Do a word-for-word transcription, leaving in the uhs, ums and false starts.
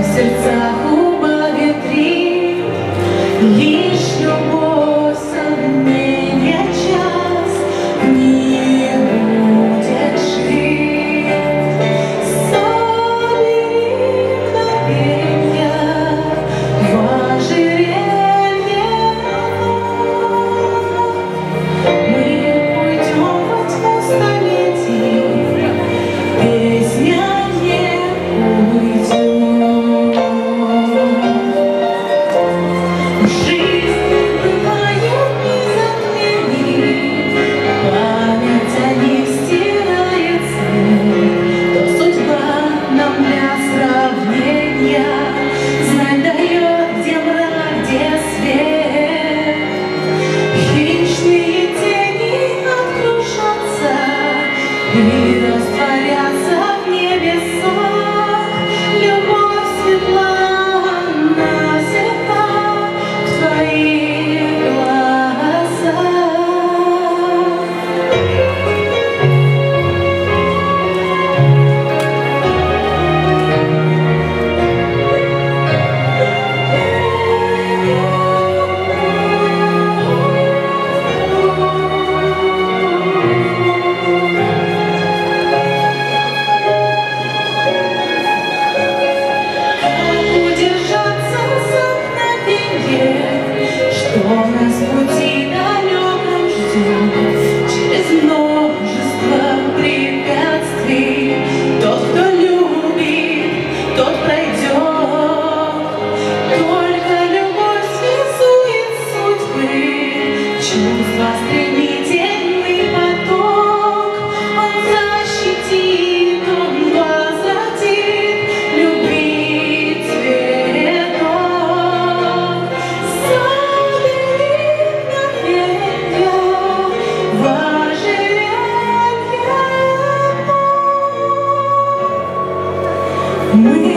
сердцах убавит три, лишь любовь сомнения час не будет жить. Собери мгновенья в ожерелье мы уйдем во тьму столетий, песня не уйдет. Жизнь бывает незатмений, память о них стирается, то судьба нам для сравнения знать дает, где мрак, где свет. Хищные тени откружатся и растворятся в небесах. Любовь светла навсегда в твоих глазах. Что нас в пути далеком ждет, через множество препятствий. Тот, кто любит, тот пройдет. Только любовь связует судьбы, чувства стремительный поток. Он защитит, он возвратит любви цветок. Мы